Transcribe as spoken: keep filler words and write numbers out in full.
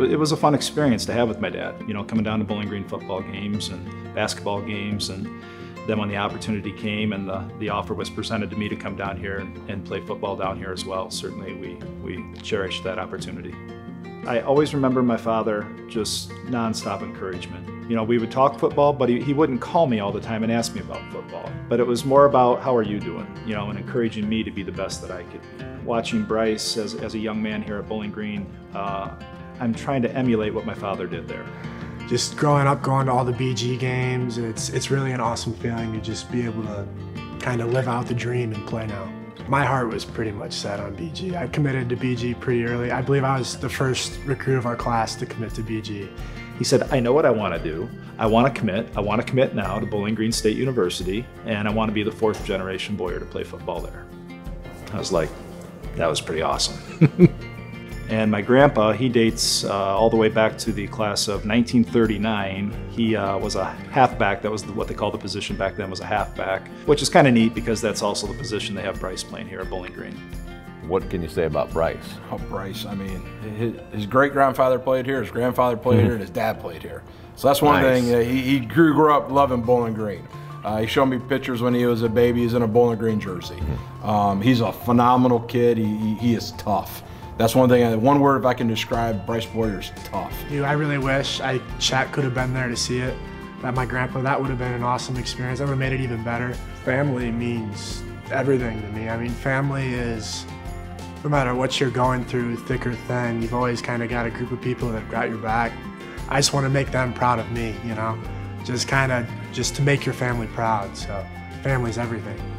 it was a fun experience to have with my dad, you know, coming down to Bowling Green football games and basketball games. And then when the opportunity came and the, the offer was presented to me to come down here and, and play football down here as well, certainly we, we cherished that opportunity. I always remember my father just nonstop encouragement. You know, we would talk football, but he, he wouldn't call me all the time and ask me about football. But it was more about, how are you doing? You know, and encouraging me to be the best that I could be. Watching Bryce as, as a young man here at Bowling Green, uh, I'm trying to emulate what my father did there. Just growing up, going to all the B G games, it's, it's really an awesome feeling to just be able to kind of live out the dream and play now. My heart was pretty much set on B G. I committed to B G pretty early. I believe I was the first recruit of our class to commit to B G. He said, I know what I want to do. I want to commit. I want to commit now to Bowling Green State University, and I want to be the fourth generation Boyer to play football there. I was like, that was pretty awesome. And my grandpa, he dates uh, all the way back to the class of nineteen thirty-nine. He uh, was a halfback. That was the, what they called the position back then, was a halfback, which is kind of neat because that's also the position they have Bryce playing here at Bowling Green. What can you say about Bryce? Oh, Bryce, I mean, his, his great-grandfather played here, his grandfather played mm-hmm. here, and his dad played here. So that's one nice. thing, uh, he, he grew, grew up loving Bowling Green. Uh, he showed me pictures when he was a baby. He's in a Bowling Green jersey. Mm-hmm. um, he's a phenomenal kid. He, he, he is tough. That's one thing, one word if I can describe Bryce Boyer is tough. Dude, I really wish I Chat could have been there to see it. That my grandpa, that would have been an awesome experience. That would have made it even better. Family means everything to me. I mean, family is, no matter what you're going through, thick or thin, you've always kind of got a group of people that have got your back. I just want to make them proud of me, you know? Just kind of, just to make your family proud, so family's everything.